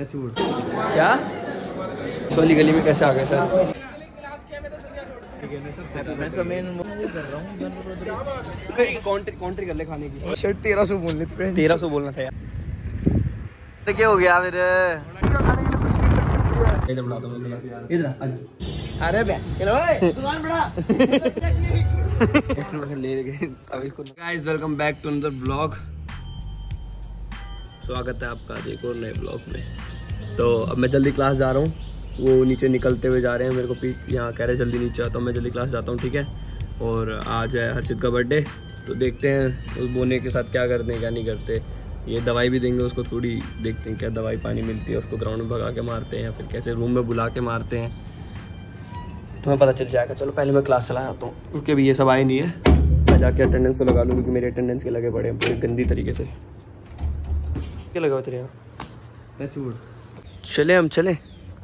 क्या सोली गली में कैसे आ गए सर? काउंट्री कर ले खाने की। शर्ट 1300 बोलने थे। 1300 बोलना था यार। तो क्या हो गया मेरे? अरे guys welcome back to another blog. स्वागत है आपका एक और नए ब्लॉग में। तो अब मैं जल्दी क्लास जा रहा हूँ। वो नीचे निकलते हुए जा रहे हैं, मेरे को यहाँ कह रहे जल्दी नीचे आता हूँ, मैं जल्दी क्लास जाता हूँ, ठीक है। और आज है हर्षित का बर्थडे, तो देखते हैं उस बोने के साथ क्या करते हैं क्या नहीं करते। ये दवाई भी देंगे उसको, थोड़ी देखते हैं क्या दवाई पानी मिलती है उसको, ग्राउंड में भगा के मारते हैं या फिर कैसे रूम में बुला के मारते हैं, तुम्हें पता चल जाएगा। चलो पहले मैं क्लास चला जाता हूँ, क्योंकि अभी ये सब आए नहीं है। मैं जाके अटेंडेंस तो लगा लूँ, क्योंकि मेरे अटेंडेंस के लगे पड़े हैं पूरी गंदी तरीके से। क्या लगा हुआ तेरे यहाँ? चले हम चले।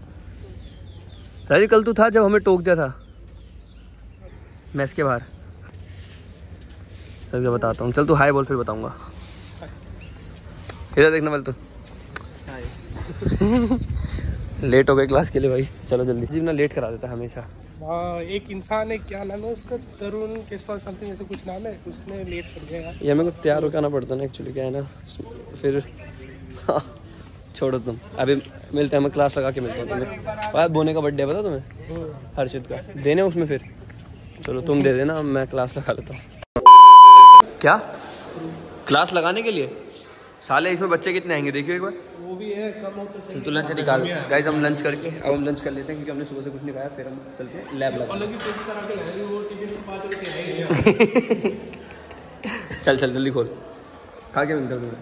राजी कल तू था जब हमें टोक दिया था मैस के बाहर। चल क्या बताता हूँ, चल तू हाय बोल फिर बताऊंगा। इधर देखना वाले तू। लेट हो गए क्लास के लिए भाई, चलो जल्दी। जीवना लेट करा देता है हमेशा। एक इंसान है, क्या नाम है उसका, तरुण केशवाल समथिंग ऐसे कुछ नाम है, उसने लेट कर दिया यार। ये मेरे को तैयार होकर आना पड़ता ना एक्चुअली, क्या है ना फिर। हाँ छोड़ो तुम, अभी मिलते हैं, मैं क्लास लगा के मिलता हूँ तुम्हें। बात बोने का बर्थडे पता तुम्हें हर्षित का, देने उसमें फिर। चलो तुम दे देना, मैं क्लास लगा लेता हूँ। क्या क्लास लगाने के लिए? साले इसमें बच्चे कितने आएंगे देखियो एक बार। वो भी है कम होता है। चल तू लंच निकाल। गाइस हम लंच करके अब हम लंच कर लेते हैं, क्योंकि हमने सुबह से कुछ नहीं खाया। फिर हम चलते हैं लैब लगा। चल चल जल्दी खोल, खा के मिलते हैं।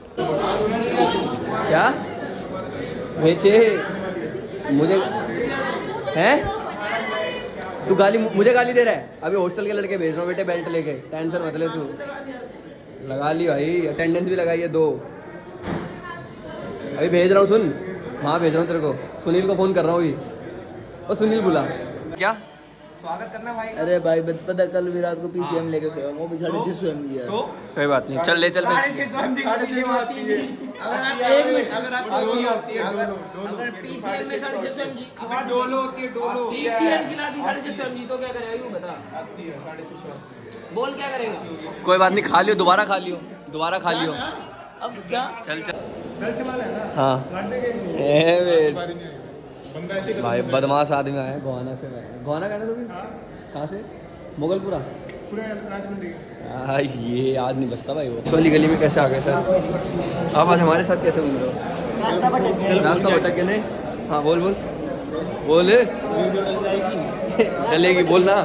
क्या बेचे मुझे हैं? तू गाली मुझे गाली दे रहा है? अभी हॉस्टल के लड़के भेज रहा हूँ बेटे बेल्ट लेके, टेंशन मत ले तू। लगा ली भाई, अटेंडेंस भी लगाई है 2। अभी भेज रहा हूँ, सुन वहाँ भेज रहा हूँ तेरे को। सुनील को फोन कर रहा हूँ अभी। और सुनील बुला क्या स्वागत करना भाई। अरे भाई पता कल भी रात को पीसीएम लेके सोया, वो भी 6:30 स्वयं लिया। तो कोई बात नहीं, चल ले चल। बोल क्या करेगा? कोई बात नहीं, खा लियो, दोबारा खा लियो, दोबारा खा लियो। अब क्या चल चल। हाँ भाई बदमाश आदमी आया गोहाना से। गोहाना कहना तो भी कहाँ से? मुगलपुरा ये आज नहीं बचता भाई। वो सोली गली में कैसे आ गए सर? आप आज हमारे साथ कैसे घूम रहे हो? रास्ता भटक के नहीं। हाँ बोल बोल बोल। चलेगी बोलना।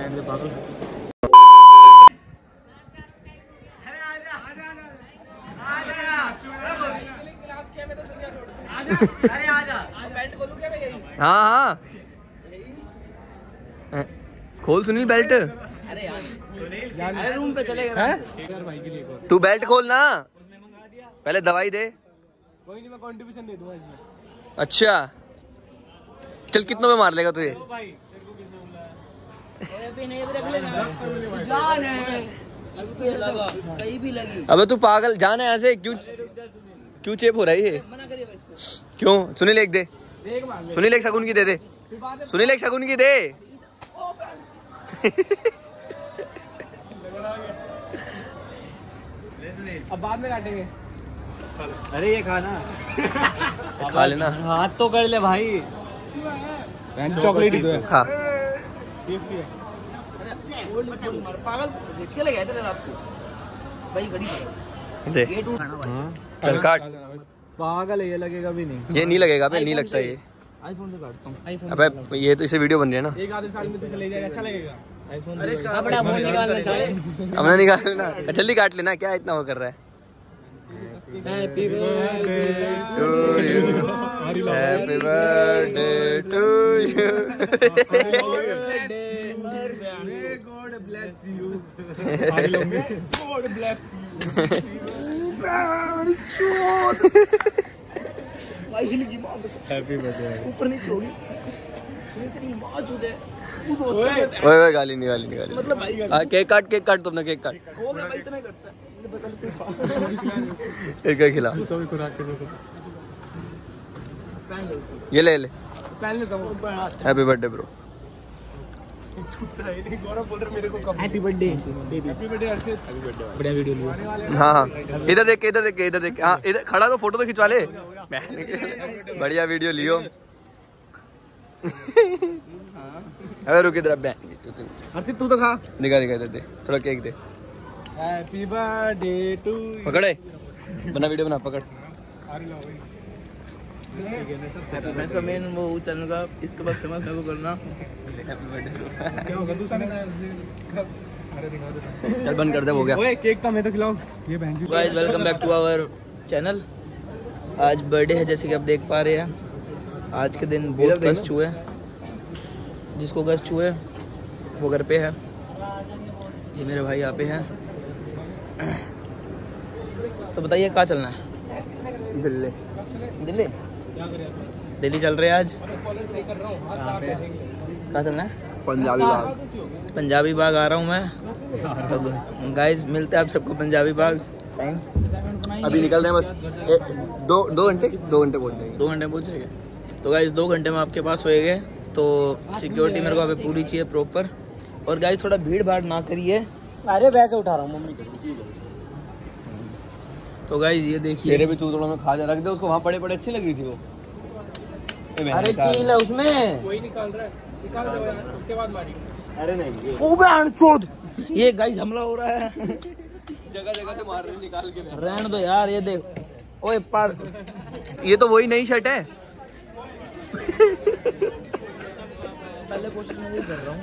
हाँ हाँ खोल सुनील बेल्ट। अरे रूम पे चलेगा तू बेल्ट खोल ना, पहले दवाई दे। कोई नहीं, मैं कंट्रीब्यूशन दे दूंगा इसमें। अच्छा चल, कितनों में मार लेगा तुझे? कहीं भी लगी। अबे तू पागल, जान है ऐसे क्यों चेप हो रही है? क्यों? सुनील एक दे, सुनील एक शगुन की दे दे, सुनील एक शगुन की दे। अब बाद में काटेंगे। अरे ये खाना खा लेना, हाथ तो कर ले भाई। चॉकलेट ही दो खा। पागल के लगे थे रात को भाई, घड़ी दे चल काट। पागल है, ये लगेगा भी नहीं। ये नहीं लगेगा बे, नहीं लगता ये। आईफोन से काटता हूँ। अबे ये तो इसे वीडियो बन रही है ना। एक आधे साल में तो चले जाएगा, अच्छा लगेगा। बड़ा फोन निकालना साले। अपना निकाल लेना, जल्दी काट लेना, क्या इतना वो कर रहा है। Happy birthday to you, happy birthday to you, God bless you, God bless happy birthday. ऊपर नीचे होगी तेरी मां चुदे। ओए गाली नहीं गाली नहीं गाली। मतलब भाई केक काट तुमने, केक काट। हो गया भाई, इतना ही करता है। एक खिला। उसको भी खुराक के दो। ये ले ले, पहन लेता हूँ। Happy birthday bro. गौरव बोल रहे मेरे को कब happy birthday happy birthday Arshit. बढ़िया वीडियो लिया। हाँ हाँ, इधर देख के, इधर देख के, इधर देख के। हाँ इधर खड़ा तो फोटो तो खिंचवा ले। बढ़िया वीडियो लियो। अरे रुक इधर, अर्षित तू तो खा। दिखा दिखा, इधर दे थोड़ा केक दे। Happy birthday to. पकड़े, बना वीडियो बना, पकड़। इसका मेन वो चैनल का इसके बाद फेमस मेरे को करना। क्या होगा दूसरा चल बंद कर दे, हो गया। ओए केक तो मैं तो खिलाऊं। ये बहन की guys welcome back to our channel. आज बर्थडे है जैसे कि आप देख पा रहे हैं। आज के दिन बहुत कष्ट छुए, जिसको कष्ट छुए वो घर पे है। ये मेरे भाई यहाँ पे हैं। तो बताइए कहाँ चलना है? दिल्ली। दिल्ली दिल्ली चल रहे हैं आज। कहाँ चलना है? पंजाबी बाग। पंजाबी बाग आ रहा हूँ मैं। तो गाइस मिलते हैं आप सबको पंजाबी बाग। टाइम अभी निकल रहे हैं बस 2 घंटे पहुंच जाएंगे। 2 घंटे पहुँचेंगे। तो गाइस 2 घंटे में आपके पास होएंगे। तो सिक्योरिटी मेरे को अभी पूरी चाहिए प्रॉपर। और गाइस थोड़ा भीड़ भाड़ ना करिए। अरे वैसे उठा रहा हूँ मम्मी। तो गाइस ये देखिए, मेरे भी चूतड़ों में खा जा, रख दे उसको। वहाँ पड़े अच्छी लग रही थी वो। अरे कील है उसमें। कोई निकाल रहा है, निकाल दो यार, उसके बाद मारिए। अरे नहीं, ओ बहन चोद, ये गाइस हमला हो रहा है। जगह जगह से मार रहे निकाल के। रहने दो यार, ये देख। ओए पार, ये तो वही नई शर्ट है। पहले कोशिश मैं कर रहा हूँ।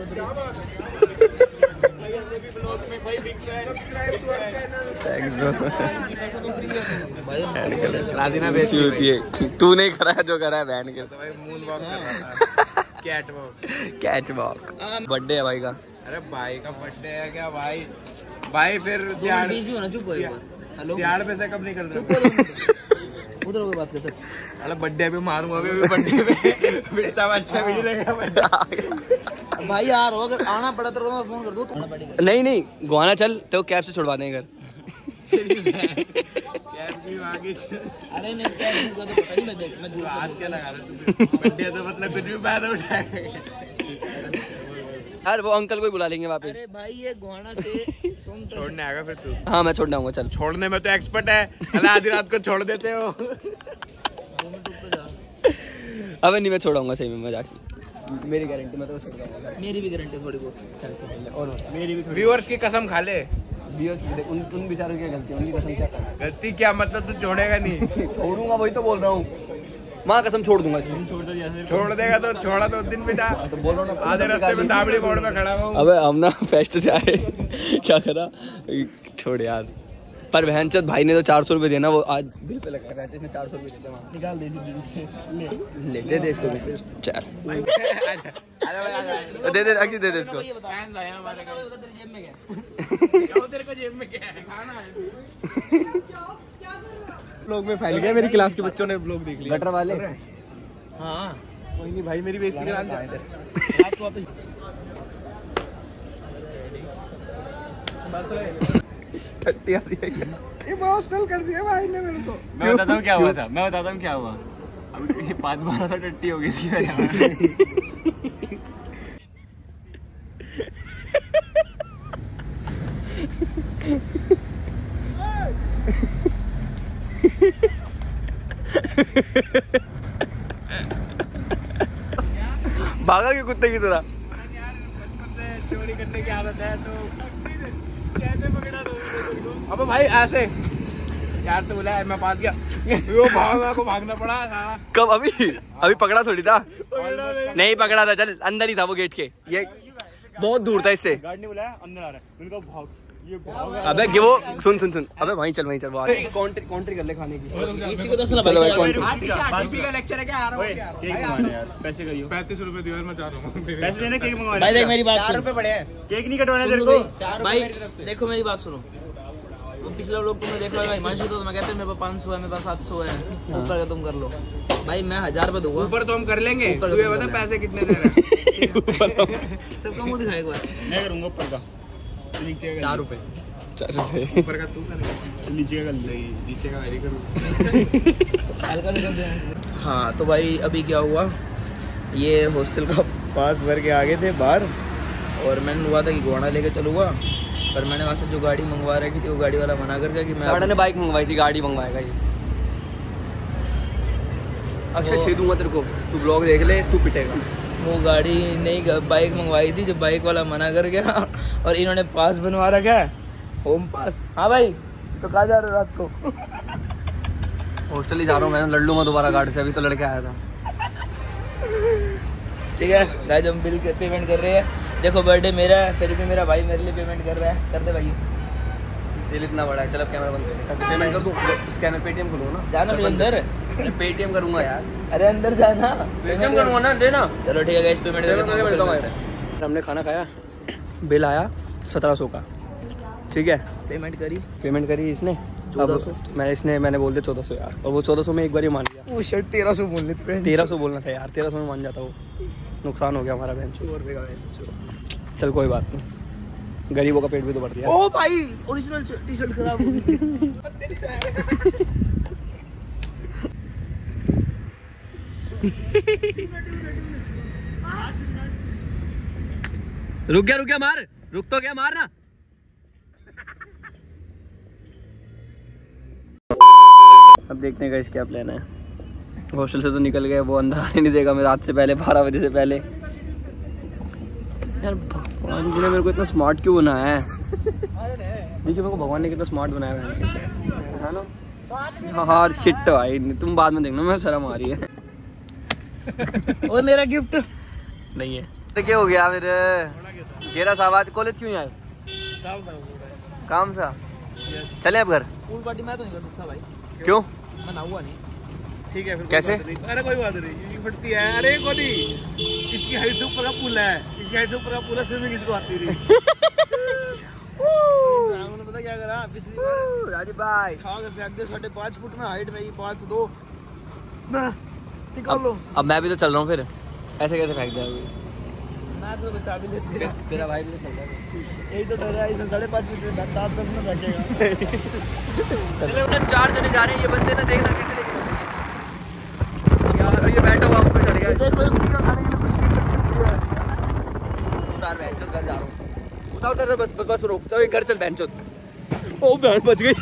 तू नहीं करा है, जो करा है बहन के। Catch walk. बर्थडे है भाई का। अरे भाई का बर्थडे है क्या भाई? भाई फिर बिजी होना, चुप हो एक बार। हेलो, दिहाड़ पैसे कब निकल रहे? उधर होकर बात कर सकते। अरे बर्थडे भी मारूंगा अभी बर्थडे पे। बिड़ता अच्छा वीडियो लगेगा भाई यार अगर आना पड़ा तो मैं फोन कर दूँ। नहीं गोवाना चल, तो कैब से छुड़वा देंगे घर। अरे नहीं कैब का तो पता नहीं। मैं झूठ हाथ क्या लगा रहा तू? बर्थडे तो मतलब कुछ भी फायदा उठाएगा यार। वो अंकल को ही बुला लेंगे वापस। अरे भाई ये गोवाना से छोड़ने आएगा फिर तू। हाँ मैं छोड़ना आऊंगा, चल। छोड़ने में तो एक्सपर्ट है। अरे आधी रात को छोड़ देते हो। अबे नहीं, मैं छोड़ाऊंगा सही में, मैं जाके। मेरी गारंटी, मैं तो छोड़ाऊंगा। मेरी भी गारंटी थोड़ी बहुत। और मेरी भी व्यूअर्स की कसम खा ले। उन बेचारों की गलती, उनकी कसम क्या करना? गलती क्या मतलब? तू छोड़ेगा नहीं? छोड़ूंगा, वही तो बोल रहा हूँ। माँ कसम छोड़ दूंगा इसमें। छोड़ देगा तो छोड़ा तो दिन भी था। तो बोल रहा हूँ ना, आधे रास्ते में दाबड़ी मोड़ में खड़ा हुआ हूँ। अबे हम ना फेस्ट से आए। क्या करा, छोड़ यार। पर बहनचोद भाई ने तो 400 रुपए देना, वो आज बिल पे लगा रहा है। इसने 400 रुपए देते वहाँ। निकाल दे इसी दिल से। ले दे इसको भी। चल दे अक्षय, दे इसको। ब्लॉग में फैल गया। मेरी क्लास के बच्चों ने ब्लॉग देख लिया। गटर वाले। हाँ कोई नहीं भाई, मेरी बेइज्जती करा दे। ये बहुत स्टल कर दिया भाई ने मेरे को। मैं बताता हूँ क्या हुआ था। अब ये 5-12 तो टट्टी हो गई इसकी वजह। भागा के कुत्ते की तरह। चोरी करने की आदत है तो कैसे पकड़ा दो? अबे भाई ऐसे यार से बोला मैं पास गया, वो भागा को भागना पड़ा साला। कब? अभी पकड़ा थोड़ी था। नहीं पकड़ा था, चल अंदर ही था वो गेट के। ये बहुत दूर था इससे। गार्ड ने बुलाया, अंदर आ रहा है। उनका भाग, ये भाग। अबे वो सुन अबे वहीं चल वो काउंट्री कर ले खाने की। इसी को 10 ना चलो भाई, भाई। का लेक्चर है क्या? आ रहा हूँ क्या? केक मंगवाना यार, पैसे करियो। 35 रुपए दियो, मैं चाह रहा हूँ। पैसे देने, केक मंगवाना। भाई देख मेरी बात 4 सुन। रुपए पड़े हैं। केक नहीं कटवाना तेरे को। भाई देखो मेरी बात सुनो। वो पिछला लोग तुमने देख लो हिमांशु, तो मैं कहते हैं मेरे पास 500 है, मेरे पास 700 है, ऊपर का तुम कर लो। भाई मैं 1000 रुपए दूंगा। ऊपर तो हम कर लेंगे। ऊपर तू ये बता पैसे कितने दे रहा है? सबका मुंह दिखा एक बार। मैं करूंगा ऊपर का। नीचे 4 रुपए। 4 रुपए। ऊपर का तू करेगा, नीचे का कर लेगी, नीचे का मेरी करूँ। हाँ तो भाई अभी क्या हुआ, ये हॉस्टल का पास भर के आ गए थे बाहर और मैंने हुआ था कि घोड़ा लेके चलूँगा, पर मैंने वहाँ से जो गाड़ी मंगवा रखी थी वो गाड़ी वाला मना कर दिया कि मैं ने बाइक मंगवाई थी, गाड़ी मंगवाएगा ये। अक्षय छेद दूंगा तेरे को, तू ब्लॉग देख ले, तू पिटेगा। वो गाड़ी नहीं, बाइक मंगवाई थी, जो बाइक वाला मना कर गया और इन्होंने पास बनवा रखा है, होम पास। हाँ भाई तो कहाँ जा रहे हो रात को? हॉस्टल ही जा रहा हूँ मैं, लड़ लूंगा दोबारा गार्ड से, अभी तो लड़के आया था। ठीक है गाइस, हम बिल पेमेंट कर रहे हैं। देखो बर्थडे मेरा है, फिर भी मेरा भाई मेरे लिए पेमेंट कर रहा है। कर दे भाई, दिल इतना बड़ा है। चल अब कैमरा बंद कर, पेमेंट कर दूँ, स्कैनर पेटीएम खोलूँ ना। जाना मेरे अंदर, पेटीएम करूँगा यार। अरे अंदर जाना, पेटीएम करूँगा ना, देना। चलो ठीक है गाइस, पेमेंट करके मिलता हूँ। हमने खाना खाया, बिल आया 1700 का, ठीक है। पेमेंट करी इसने 1400, मैंने बोल दिया 1400 यार, और वो 1400 में एक बार ही मान लिया। वो शर्ट 1300 बोलने थे, 1300 बोलना था यार, 1300 में मान जाता वो। नुकसान हो गया हमारा बहन से। 100 रुपये का। चल कोई बात नहीं, गरीबों का पेट भी तो भर दिया। ओ भाई ओरिजिनल टी शर्ट खराब हो गई। रुक गया मार, रुक तो गया, मार ना। अब देखते हैं गाइस क्या प्लान है। हॉस्टल से तो निकल गए, वो अंदर आने नहीं देगा मैं रात से पहले, 12 बजे से पहले। यार भगवान जी ने मेरे को इतना स्मार्ट क्यों बनाया है? देखिए मेरे को भगवान ने कितना स्मार्ट बनाया है ना। हाँ शिट भाई, तुम बाद में देखना, मैं शर्म आ रही है। ओए मेरा गिफ्ट नहीं है तो क्या हो गया फिर? गेरा साहब आज कॉलेज क्यों आए? काम सा। चले अब घर। पूल पार्टी मैं तो नहीं कर सकता भाई। क्यों? मैं हुआ नहीं। ठीक है फिर, कैसे? अरे कोई बात नहीं, ये फटती है। अरे कोनी, इसकी हाइट से ऊपर का पुल है, इसकी हाइट से ऊपर का पुल है, स्विमिंग इसको आती रही। उन्होंने पता क्या करा पिछली बार? राजीव भाई खा के फेंक दे 5.5 फुट में हाइट, मेरी 5'2" निकाल लो। अब मैं भी तो चल रहा हूँ, फिर ऐसे कैसे फेंक जाओगे? मैं तो बचा भी लेती है। तेरा भाई भी तो चल रहा है। यही तो डर है, इसे 5.5 फुट 7-10 में फेंकेगा। चले उन्हें 4 जने जा रहे हैं, ये बंदे ना देखना कैसे लेके जा रहे हैं यार। ये बैठा हुआ मुझे चढ़ गया। उतार बहन चल, घर जा रहा हूँ। उतार बस रोक, चल घर चल बहन चल। ओ बहन बच गई।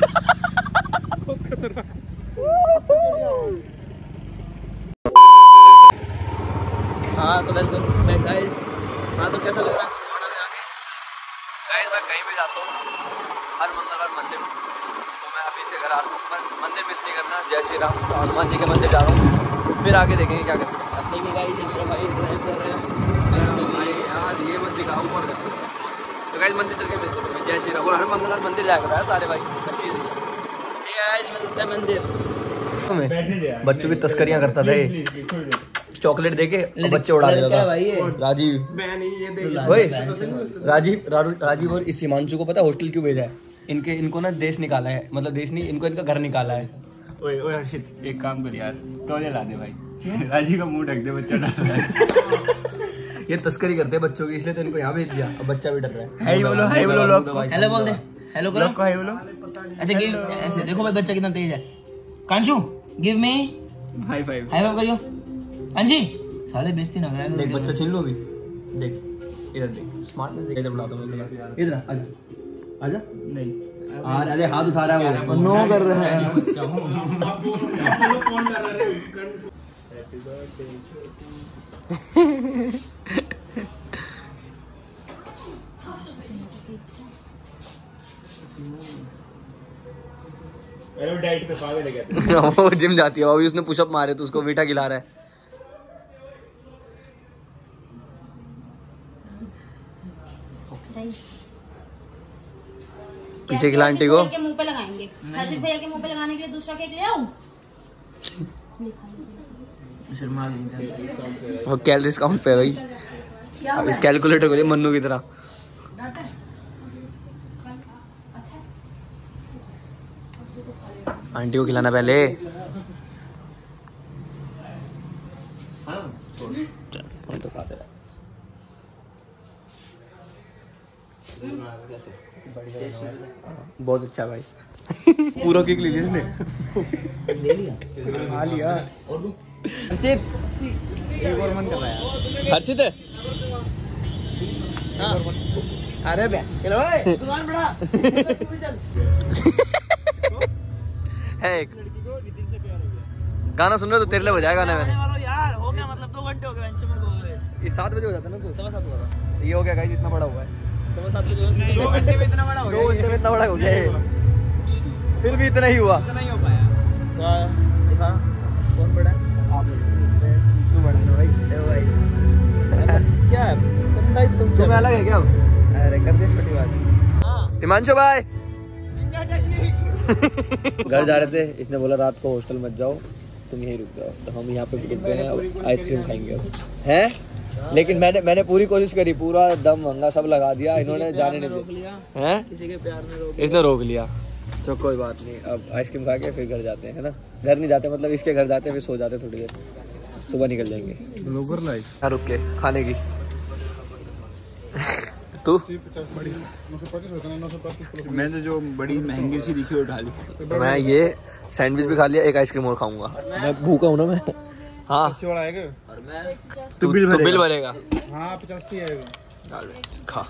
हाँ तो वेलकम बैक गाइस। हाँ तो कैसा लग रहा है गाइस? मैं कहीं भी जाता हूँ, हर मंगलवार मंदिर, तो मैं अभी से घर आ रहा हूँ। मंदिर मिस नहीं करना। जय श्री राम, हनुमान जी के मंदिर जा रहा हूँ, फिर आगे देखेंगे क्या करते हैं। अपनी भी गाइस, मेरा भाई ड्राइव कर रहे हैं। यार ये मत दिखाओ ऊपर। तो गाइस मंदिर चल के मिलते हैं। जय श्री राम। और हर मंगलवार मंदिर जाया करो सारे भाई। ठीक है गाइस, मिलते हैं मंदिर। बच्चों की तस्करियां करता था ये, चॉकलेट देके और बच्चे उड़ा देता था। राजीव राजीव और इस हिमांशु को पता हॉस्टल क्यों भेजा है? इनको ना देश निकाला है, मतलब देश नहीं, इनको इनका घर निकाला है। ओए ओए हर्षित, एक काम कर यार, टोले ला दे भाई। राजी का मुंह ढक दे, बच्चा डर रहा है। ये तस्करी करते हैं बच्चों की, इसलिए तो इनको यहाँ भेज दिया। अब बच्चा भी डर रहा है। हाय बोलो लोग को। हेलो बोल दे, हेलो करो। लोग को हाय बोलो। अच्छा गिव, ऐसे देखो भाई बच्चा कितना तेज है। Kanchu give me high five. High five करियो। कांची साले बेइज्जती ना करा करो। देख बच्चा छीन लो अभी, देख इधर देख, स्मार्ट देख, इधर बुलाता हूँ मैं। इधर आजा, आजा। नहीं अरे हाथ उठा रहा है वो, नो कर रहा है। अरे वो डाइट पे पागल है क्या? वो जिम जाती है, अभी उसने पुशअप मारे तो उसको मीठा खिला रहा है। पीछे खिला आंटी को। मुंह पे लगाएंगे। हर्षित भैया के मुंह पे लगाने के लिए दूसरा केक ले आऊं? शर्मा गई। वो कैलोरीज काउंट पे है भाई, अभी कैलकुलेटर को मन्नू की तरह। आंटी को खिलाना पहले। तो खाते रहे। बहुत अच्छा भाई। पूरा केक ले लिया इसने। खा लिया। हर्षित एक और मन कर रहा है। हर्षित है। अरे बे चलो दुकान बड़ा है एक गाना सुन रहे हो तो तेरे लिए बजाया गाना मैंने। यार हो गया मतलब 2 घंटे हो गए बेंच में ये 7 बजे हो जाता है ना तो 7:15 हुआ था। ये हो गया गाइस, इतना बड़ा हुआ है। 7:15 बजे 2 घंटे में इतना बड़ा हो 2 घंटे में इतना बड़ा हो गया है। फिर भी इतना ही हुआ। नहीं हो पाया। क्या दिखा कौन बड़ा है? आप तू बड़ा है भाई। भाई क्या है कंधा ही तुम्हें अलग है क्या? अरे कर दे छोटी बात। हिमांशु भाई घर जा रहे थे, इसने बोला रात को हॉस्टल मत जाओ, तुम यहीं रुक जाओ, तो हम यहाँ पे रुक गए हैं। आइसक्रीम खाएंगे हैं, लेकिन मैंने पूरी कोशिश करी, पूरा दम भंगा सब लगा दिया, इन्होंने जाने नहीं दिया हैं। किसी के प्यार में रोक इसने रोक लिया। चलो कोई बात नहीं, अब आइसक्रीम खा के फिर घर जाते हैं, है ना। घर नहीं जाते मतलब इसके घर जाते हैं, फिर सो जाते थोड़ी देर, सुबह निकल जाएंगे। ग्लोबल लाइफ रुक के खाने की। तू मैंने जो बड़ी महंगी सी दिखी उठा ली। मैं ये सैंडविच भी खा लिया, एक आइसक्रीम और खाऊंगा। मैं भूखा हूँ ना मैं। हाँ तू बिल भरेगा। हाँ 85 है। खा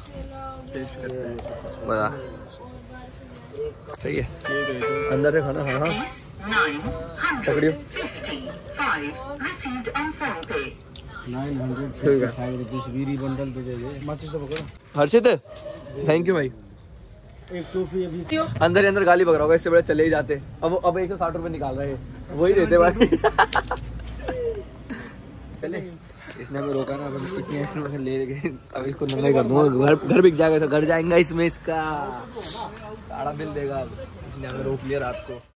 बता, सही है। अंदर से खाना। हाँ पकड़ियो। 955 रुपीस वीरी बंडल दे दे। माचिस तो पकड़। हर्षित थैंक यू भाई। एक टोपी अभी अंदर ही अंदर गाली बक रहा होगा, इससे बड़े चले ही जाते। अब 160 रुपए निकाल रहे हैं, वही देते भाई। पहले इसने हमें रोका ना, अब इतनी आइसक्रीम ले गए, अब इसको नंगा कर दूंगा। घर बिक जाएगा, घर जाएगा इसमें, इसका सारा बिल देगा। इसने हमें रोक लिया रात को।